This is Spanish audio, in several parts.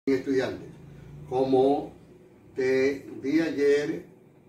Estudiantes, como te di ayer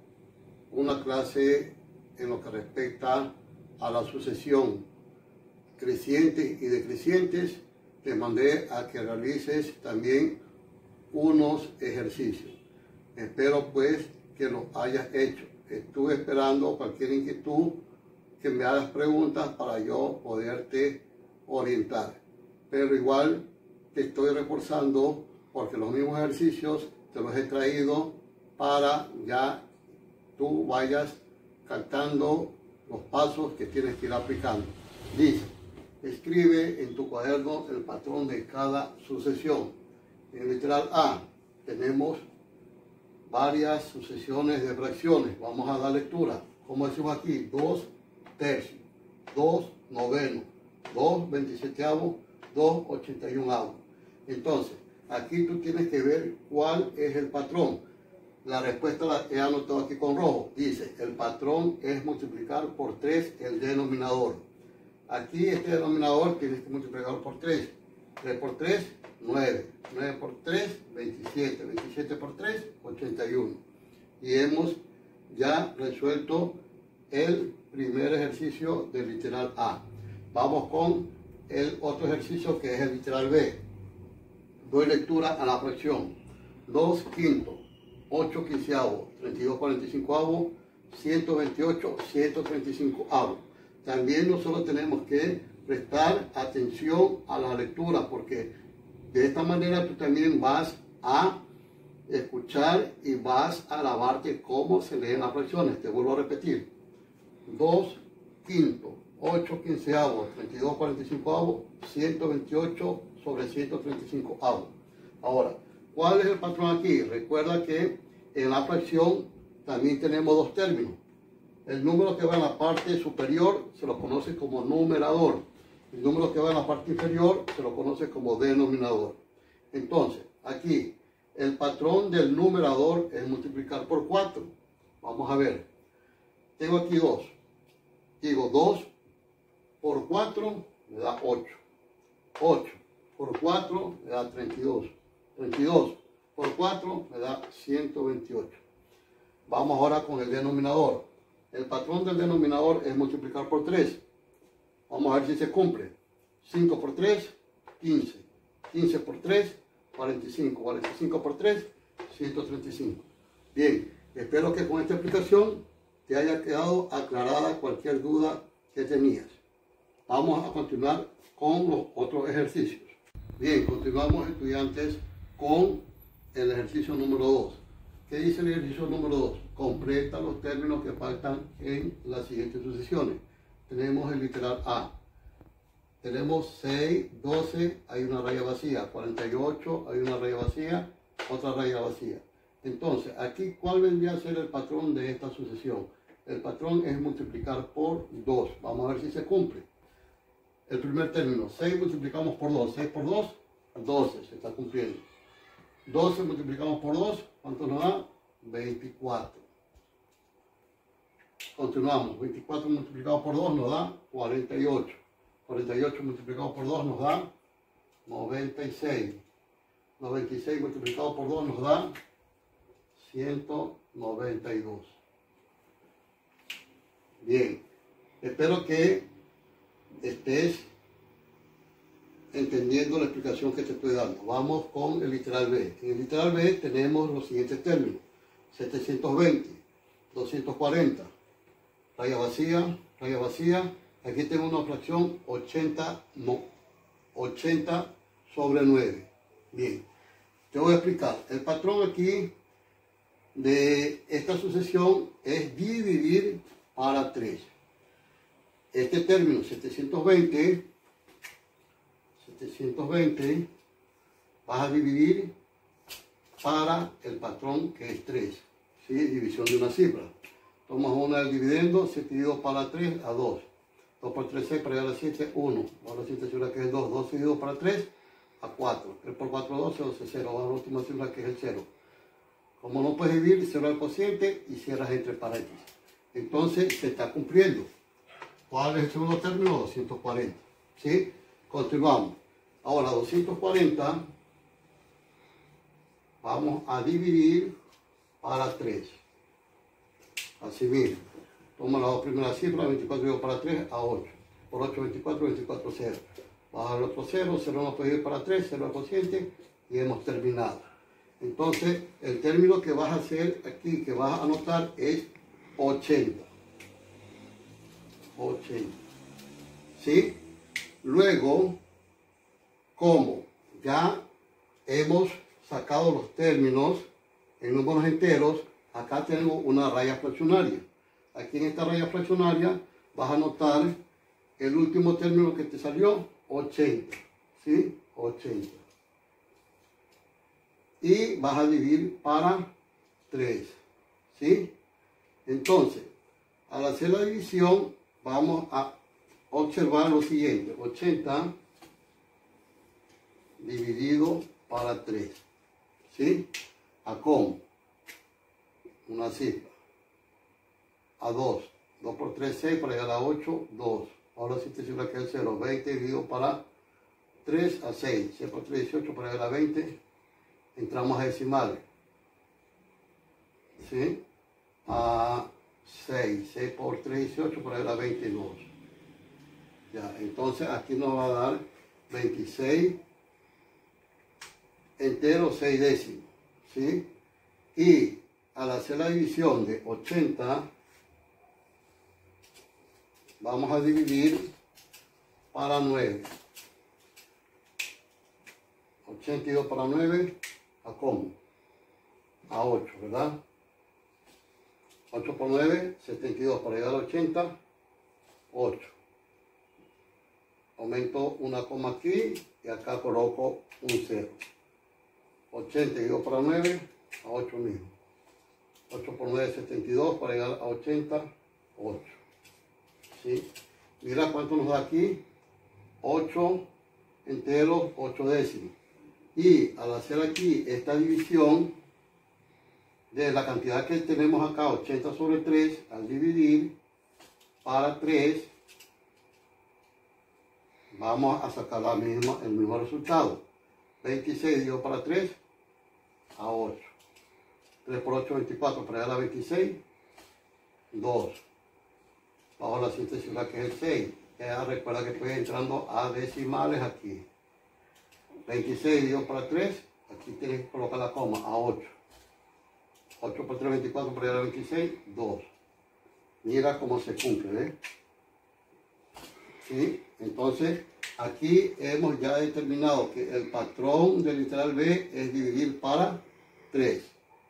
una clase en lo que respecta a la sucesión creciente y decrecientes, te mandé a que realices también unos ejercicios. Espero pues que los hayas hecho. Estuve esperando cualquier inquietud, que me hagas preguntas para yo poderte orientar, pero igual te estoy reforzando porque los mismos ejercicios te los he traído para ya tú vayas captando los pasos que tienes que ir aplicando. Dice, escribe en tu cuaderno el patrón de cada sucesión. En el literal A tenemos varias sucesiones de fracciones. Vamos a dar lectura. Como decimos aquí, 2 tercios, 2 novenos, 2 27avos, 2 81avos. Entonces, aquí tú tienes que ver cuál es el patrón. La respuesta la he anotado aquí con rojo. Dice, el patrón es multiplicar por 3 el denominador. Aquí este denominador tienes que multiplicarlo por 3. 3 por 3, 9. 9 por 3, 27. 27 por 3, 81. Y hemos ya resuelto el primer ejercicio del literal A. Vamos con el otro ejercicio que es el literal B. Doy lectura a la fracción 2 quintos, 8 quinceavos, 32 45avos, 128 135avos. También nosotros tenemos que prestar atención a la lectura, porque de esta manera tú también vas a escuchar y vas a grabarte cómo se leen las fracciones. Te vuelvo a repetir: 2 quintos, 8 quinceavos, 32 45avos, 128 sobre 135avos. Ahora, ¿cuál es el patrón aquí? Recuerda que en la fracción también tenemos dos términos. El número que va en la parte superior se lo conoce como numerador. El número que va en la parte inferior se lo conoce como denominador. Entonces, aquí, el patrón del numerador es multiplicar por 4. Vamos a ver. Tengo aquí 2. Digo, 2 por 4 me da 8. 8 por 4 me da 32. 32 por 4 me da 128. Vamos ahora con el denominador. El patrón del denominador es multiplicar por 3. Vamos a ver si se cumple. 5 por 3, 15. 15 por 3, 45. 45 por 3, 135. Bien, espero que con esta explicación te haya quedado aclarada cualquier duda que tenías. Vamos a continuar con los otros ejercicios. Bien, continuamos, estudiantes, con el ejercicio número 2. ¿Qué dice el ejercicio número 2? Completa los términos que faltan en las siguientes sucesiones. Tenemos el literal A. Tenemos 6, 12, hay una raya vacía. 48, hay una raya vacía, otra raya vacía. Entonces, aquí, ¿cuál vendría a ser el patrón de esta sucesión? El patrón es multiplicar por 2. Vamos a ver si se cumple. El primer término, 6 multiplicamos por 2. 6 por 2, 12, se está cumpliendo. 12 multiplicamos por 2, ¿cuánto nos da? 24. Continuamos, 24 multiplicado por 2 nos da 48. 48 multiplicado por 2 nos da 96. 96 multiplicado por 2 nos da 192. Bien, espero que estés entendiendo la explicación que te estoy dando. Vamos con el literal B. En el literal B tenemos los siguientes términos: 720, 240, raya vacía, raya vacía. Aquí tengo una fracción 80 sobre 9. Bien, te voy a explicar. El patrón aquí de esta sucesión es dividir para 3. Este término 720 vas a dividir para el patrón que es 3, ¿sí? División de una cifra. Tomas una del dividendo, 7 dividido para 3 a 2. 2 por 3, 6, para llegar a 7, 1. Ahora la siguiente cifra que es 2. 2 dividido para 3 a 4. 3 por 4, 12, 12, 0. Ahora la última cifra que es el 0. Como no puedes dividir, cierra el cociente y cierras entre paréntesis. Entonces se está cumpliendo. ¿Cuál es el segundo término? 240. ¿Sí? Continuamos. Ahora 240 vamos a dividir para 3. Así mismo. Toma las dos primeras cifras, 24 dividido para 3 a 8. Por 8, 24, 24, 0. Baja el otro 0, 0 no puede ir para 3, 0 al cociente y hemos terminado. Entonces, el término que vas a hacer aquí, que vas a anotar es 80. 80. ¿Sí? Luego, como ya hemos sacado los términos en números enteros, acá tengo una raya fraccionaria. Aquí en esta raya fraccionaria vas a anotar el último término que te salió, 80. ¿Sí? 80. Y vas a dividir para 3. ¿Sí? Entonces, al hacer la división, vamos a observar lo siguiente. 80 dividido para 3. ¿Sí? ¿A cómo? Una cifra. A 2. 2 por 3, 6. Para llegar a 8, 2. Ahora sí te sirve que el 0. 20 dividido para 3 a 6. 6 por 3, 18. Para llegar a 20. Entramos a decimales. ¿Sí? A 6. 6 por 3, 18. Para llegar a 22. Ya, entonces aquí nos va a dar 26 enteros 6 décimos. ¿Sí? Y al hacer la división de 80, vamos a dividir para 9. 82 para 9, ¿a cómo? A 8, ¿verdad? 8 por 9, 72. Para llegar a 80, 8. Aumento una coma aquí y acá coloco un 0. 82 para 9, a 8 mismo. 8 por 9, 72. Para llegar a 80, 8. ¿Sí? Mira cuánto nos da aquí. 8 enteros, 8 décimos. Y al hacer aquí esta división de la cantidad que tenemos acá, 80 sobre 3, al dividir para 3, vamos a sacar el mismo resultado. 26 dividido para 3 a 8. 3 por 8, 24. Para llegar a 26, 2. Bajo la síntesis que es el 6. Ya recuerda que estoy entrando a decimales aquí. 26 dividido para 3, aquí tienes que colocar la coma, a 8. 8 por 3, 24, para llegar a 26, 2. Mira cómo se cumple, ¿ves? ¿Sí? Entonces, aquí hemos ya determinado que el patrón del literal B es dividir para 3.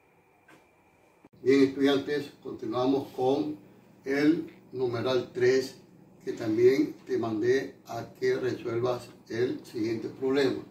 Bien, estudiantes, continuamos con el numeral 3, que también te mandé a que resuelvas el siguiente problema.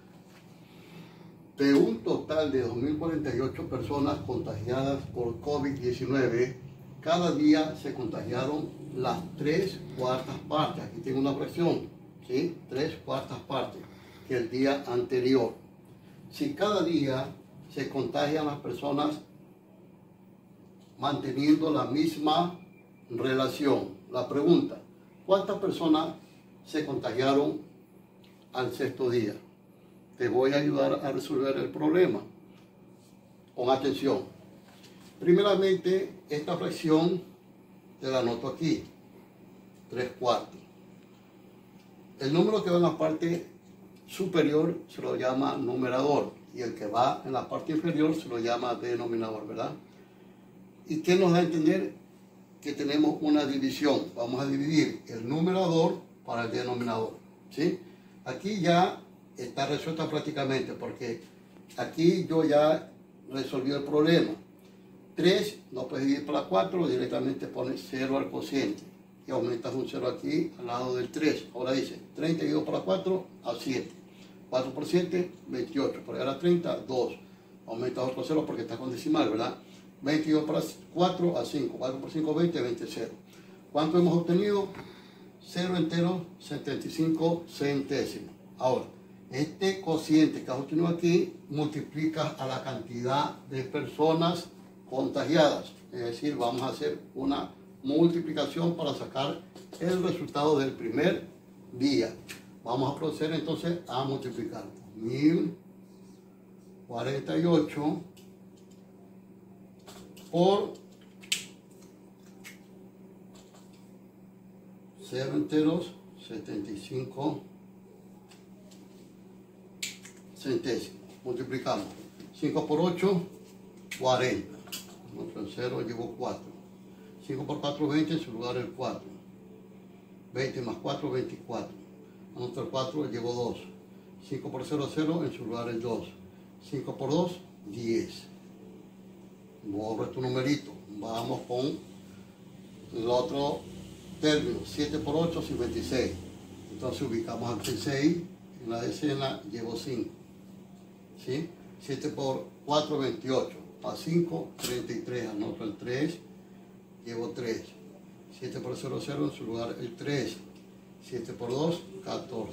De un total de 2.048 personas contagiadas por COVID-19, cada día se contagiaron las 3/4 partes. Aquí tengo una fracción, ¿sí? 3/4 partes que el día anterior. Si cada día se contagian las personas manteniendo la misma relación, la pregunta, ¿cuántas personas se contagiaron al 6º día? Te voy a ayudar a resolver el problema. Con atención. Primeramente, esta fracción te la anoto aquí. 3/4. El número que va en la parte superior se lo llama numerador y el que va en la parte inferior se lo llama denominador, ¿verdad? ¿Y qué nos da a entender? Que tenemos una división. Vamos a dividir el numerador para el denominador, ¿sí? Aquí ya está resuelta prácticamente porque aquí yo ya resolví el problema. 3 no puedes dividir para 4, directamente pones 0 al cociente y aumentas un 0 aquí al lado del 3. Ahora dice 30 dividido para 4 a 7. 4 por 7, 28. Para llegar a 30, 2. Aumentas otro 0 porque está con decimal, ¿verdad? 20 dividido para 4 a 5. 4 por 5, 20, 20, 0. ¿Cuánto hemos obtenido? 0 entero, 75 centésimos. Ahora, este cociente que has obtenido aquí multiplica a la cantidad de personas contagiadas. Es decir, vamos a hacer una multiplicación para sacar el resultado del primer día. Vamos a proceder entonces a multiplicar. 1000 48 por 0 enteros, 75 centésimos. Multiplicamos. 5 por 8, 40. Otro 0 llevo 4. 5 por 4, 20, en su lugar el 4. 20 más 4, 24. Anoto el 4, llevo 2. 5 por 0, 0, en su lugar el 2. 5 por 2, 10. Borro tu numerito. Vamos con el otro término. 7 por 8, 56. Entonces ubicamos aquí 6. En la decena llevo 5. ¿Sí? 7 por 4, 28. Más 5, 33. Anoto el 3. Llevo 3. 7 por 0, 0. En su lugar el 3. 7 por 2, 14.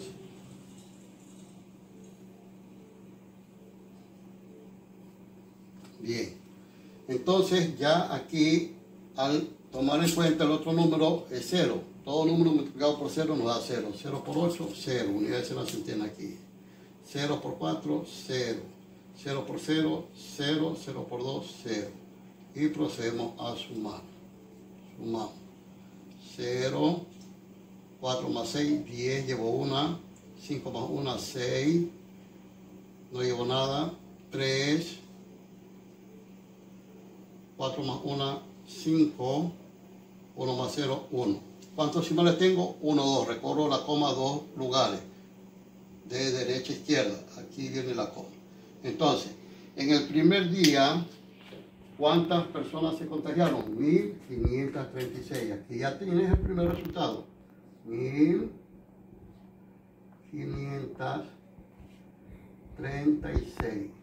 Bien. Entonces ya aquí, al tomar en cuenta el otro número, es 0. Todo número multiplicado por 0 nos da 0. 0 por 8, 0. Unidades en la centena aquí. 0 por 4, 0. 0 por 0, 0. 0 por 2, 0. Y procedemos a sumar. Sumamos. 0. 4 más 6, 10. Llevo 1. 5 más 1, 6. No llevo nada. 3. 4 más 1, 5. 1 más 0, 1. ¿Cuántos decimales tengo? 1, 2. Recorro la coma 2 lugares. De derecha a izquierda. Aquí viene la coma. Entonces, en el primer día, ¿cuántas personas se contagiaron? 1536. Aquí ya tienes el primer resultado. 1536.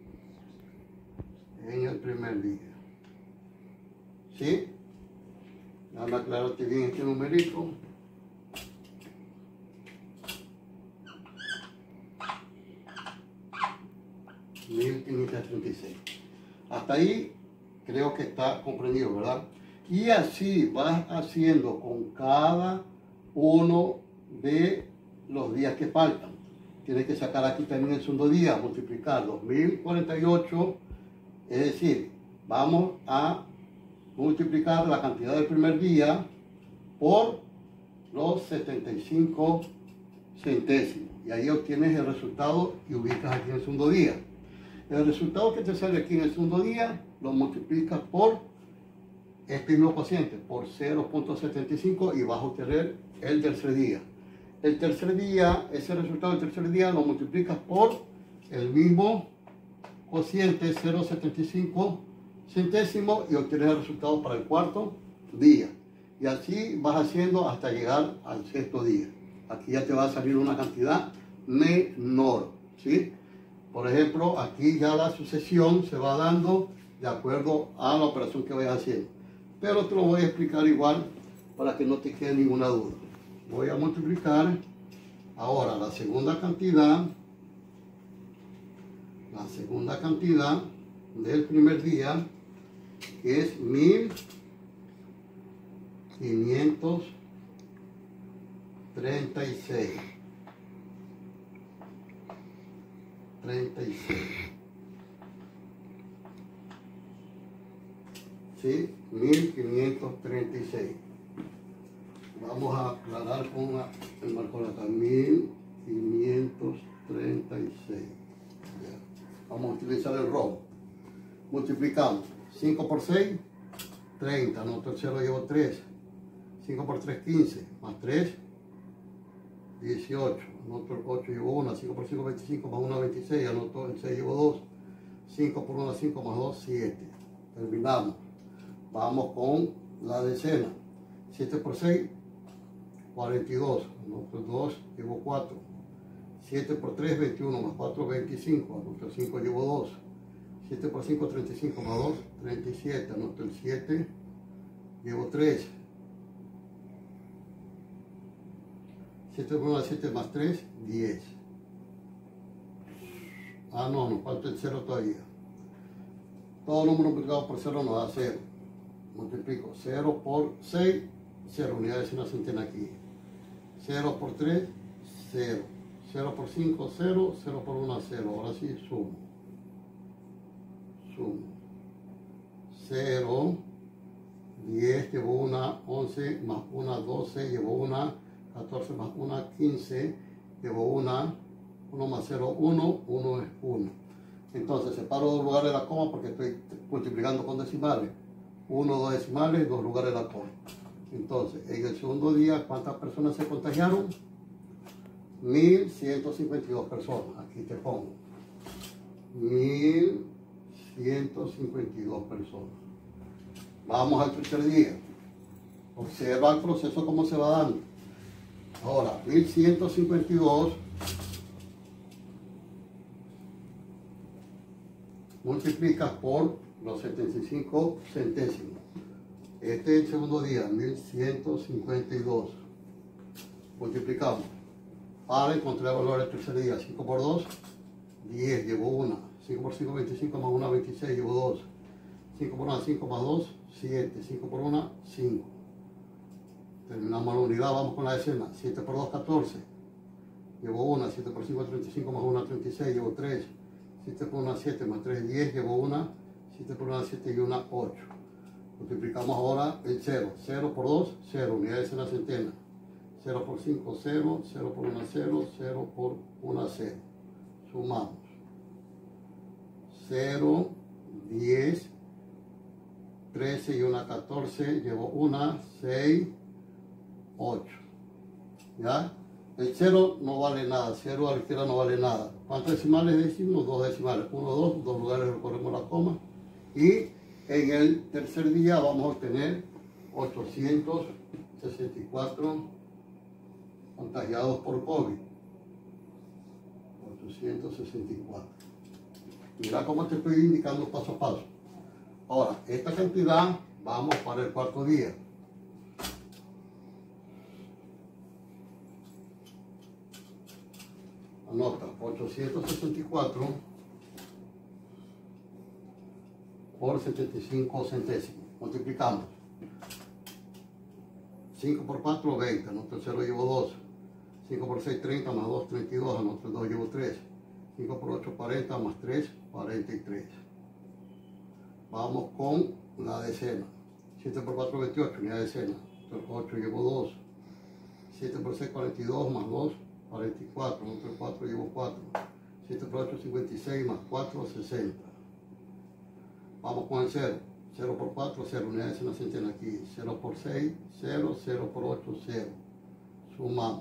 En el primer día. ¿Sí? Déjame aclararte bien este numerito. Hasta ahí creo que está comprendido, ¿verdad? Y así vas haciendo con cada uno de los días que faltan. Tienes que sacar aquí también el segundo día, multiplicar 2048, es decir, vamos a multiplicar la cantidad del primer día por los 75 centésimos. Y ahí obtienes el resultado y ubicas aquí en el segundo día. El resultado que te sale aquí en el segundo día lo multiplicas por este mismo cociente, por 0.75 y vas a obtener el tercer día. El tercer día, ese resultado del tercer día lo multiplicas por el mismo cociente, 0.75 centésimos, y obtienes el resultado para el cuarto día. Y así vas haciendo hasta llegar al sexto día. Aquí ya te va a salir una cantidad menor, ¿sí? Por ejemplo, aquí ya la sucesión se va dando de acuerdo a la operación que vayas haciendo. Pero te lo voy a explicar igual para que no te quede ninguna duda. Voy a multiplicar ahora la segunda cantidad del primer día, que es 1536. 36. ¿Sí? 1536. Vamos a aclarar con el marcador acá. 1536. Ya. Vamos a utilizar el rojo. Multiplicamos. 5 por 6, 30. Anoto el 0, llevo 3. 5 por 3, 15. Más 3, 18. Anoto el 8, llevo 1. 5 por 5, 25. Más 1, 26. Anoto el 6, llevo 2. 5 por 1, 5. Más 2, 7. Terminamos. Vamos con la decena. 7 por 6, 42. Anoto el 2, llevo 4. 7 por 3, 21. Más 4, 25. Anoto el 5, llevo 2. 7 por 5, 35. Más 2, 37. Anoto el 7, llevo 3. 7 por 1, 7 más 3, 10. Ah, no, nos falta el 0 todavía. Todo número multiplicado por 0 nos da 0. Multiplico 0 por 6, 0. Unidades en la centena aquí. 0 por 3, 0. 0 por 5, 0. 0 por 1, 0. Ahora sí sumo. sumo. 0, 10, llevo una, 11, más una, 12, llevo una, 14 más una, 15, llevo una, 1 más 0, 1, 1 es 1. Entonces separo 2 lugares de la coma porque estoy multiplicando con decimales. 1, 2 decimales, 2 lugares de la coma. Entonces, en el segundo día, ¿cuántas personas se contagiaron? 1.152 personas. Aquí te pongo. 1.152 personas. Vamos al tercer día. Observa el proceso cómo se va dando. Ahora, 1.152 multiplicas por los 75 centésimos. Este es el segundo día, 1.152. Multiplicamos. Para encontrar el valor del tercer día, 5 por 2, 10, llevo 1. 5 por 5, 25, más 1, 26, llevo 2. 5 por 1, 5 más 2, 7. 5 por 1, 5. Terminamos la unidad, vamos con la decena. 7 por 2, 14. Llevo 1. 7 por 5, 35, más 1, 36, llevo 3. 7 por 1, 7, más 3, 10, llevo 1. 7 por 1, 7 y 1, 8. Multiplicamos ahora el 0. 0 por 2, 0. Unidad de decena centena. 0 por 5, 0. 0 por 1, 0. 0 por 1, 0. Sumamos. 0, 10, 13 y 1, 14. Llevo 1, 6, 8. ¿Ya? El 0 no vale nada. 0 a la izquierda no vale nada. ¿Cuántos decimales decimos? 2 decimales. 1, 2. 2 lugares recorremos la coma. Y en el tercer día vamos a obtener 864 contagiados por COVID. 864. Mira cómo te estoy indicando paso a paso. Ahora, esta cantidad vamos para el cuarto día. Anota, 864 por 75 centésimos. Multiplicamos. 5 por 4, 20. Anotro el 0, llevo 2. 5 por 6, 30, más 2, 32. Anotro el 2, llevo 3. 5 por 8, 40, más 3, 43. Vamos con la decena. 7 por 4, 28, unidad de decena. 8, llevo 2. 7 por 6, 42, más 2, 44. Anotro el 4, llevo 4. 7 por 8, 56, más 4, 60. Vamos con el 0. 0 por 4, 0. Unidad de decena centena aquí. 0 por 6, 0. 0 por 8, 0. Sumamos.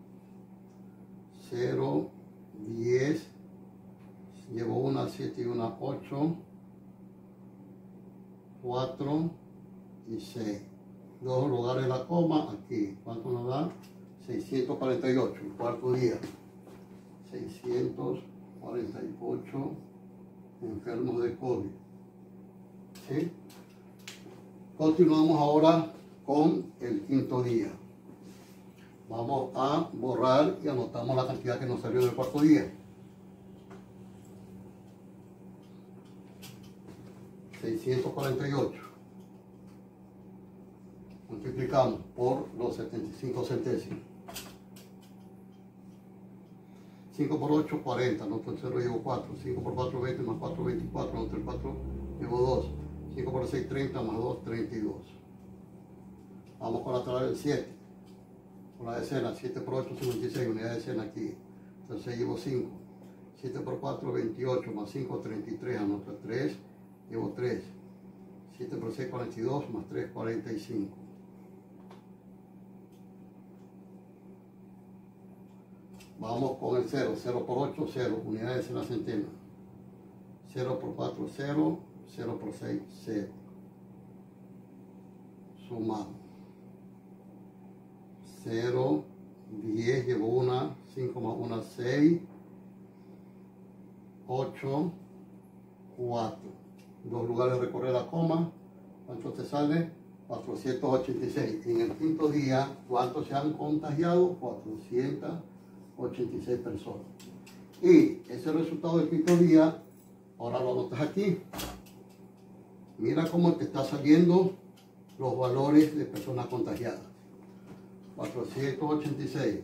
0, 10. Llevo 1, 7 y 1, 8. 4 y 6. 2 lugares de la coma aquí. ¿Cuánto nos da? 648. El cuarto día. 648 enfermos de COVID. ¿Sí? Continuamos ahora con el quinto día. Vamos a borrar y anotamos la cantidad que nos salió del cuarto día. 648. Multiplicamos por los 75 centésimos. 5 por 8, 40. Anoto el 0, llevo 4. 5 por 4, 20, más 4, 24. Anoto el 4, llevo 2. 5 por 6, 30, más 2, 32. Vamos con la tabla del 7. Con la decena, 7 por 8, 56. Unidad de decena aquí. Entonces llevo 5. 7 por 4, 28. Más 5, 33. Anoto el 3. Llevo 3. 7 por 6, 42, más 3, 45. Vamos con el 0. 0 por 8, 0. Unidad de decena centena. 0 por 4, 0. 0 por 6, 0. Sumamos. 0, 10, llevo 1. 5 más 1, 6. 8, 4. 2 lugares de recorrer la coma. ¿Cuánto te sale? 486. En el quinto día, ¿cuántos se han contagiado? 486 personas. Y ese resultado del quinto día, ahora lo anotas aquí. Mira cómo te está saliendo los valores de personas contagiadas. 486.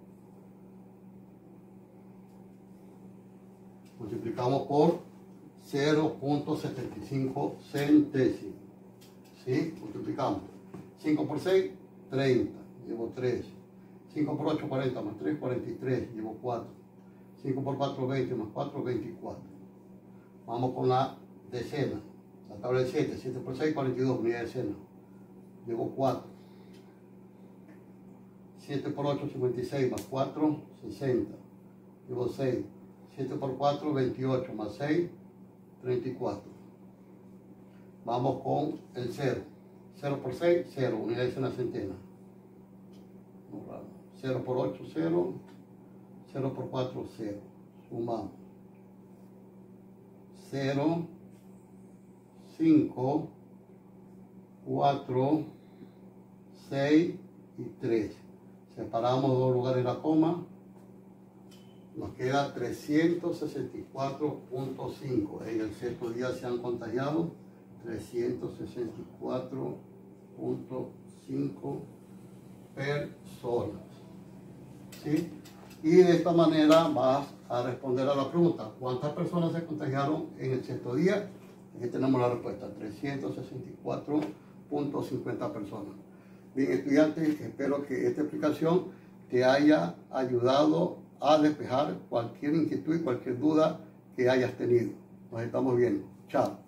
Multiplicamos por 0.75 centésimos. ¿Sí? Multiplicamos. 5 por 6, 30. Llevo 3. 5 por 8, 40. Más 3, 43. Llevo 4. 5 por 4, 20. Más 4, 24. Vamos con la decena. La tabla de 7. 7 por 6, 42. Unidad de decena. Llevo 4. 7 por 8, 56. Más 4, 60. Llevo 6. 7 por 4, 28. Más 6, 34. Vamos con el 0. 0 por 6, 0. Unidad de decena centena. 0 por 8, 0. 0 por 4, 0. Sumamos. 0, 5, 4, 6 y 3. Separamos dos lugares la coma. Nos queda 364.5. En el sexto día se han contagiado 364.5 personas. ¿Sí? Y de esta manera vas a responder a la pregunta: ¿cuántas personas se contagiaron en el sexto día? Aquí tenemos la respuesta: 364.50 personas. Bien, estudiantes, espero que esta explicación te haya ayudado a despejar cualquier inquietud y cualquier duda que hayas tenido. Nos estamos viendo. Chao.